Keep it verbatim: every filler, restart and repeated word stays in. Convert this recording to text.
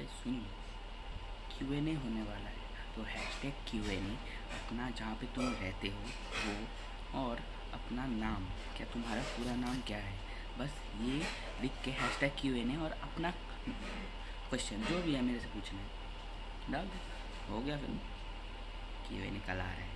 भाई सुन, Q N ए होने वाला है, तो hashtag Q N A अपना जहाँ पे तुम रहते हो वो, और अपना नाम, क्या तुम्हारा पूरा नाम क्या है, बस ये लिख के hashtag Q N A और अपना क्वेश्चन जो भी है मेरे से पूछना है डाल दे, हो गया। फिर क्यू एन ए कल आ रहा है।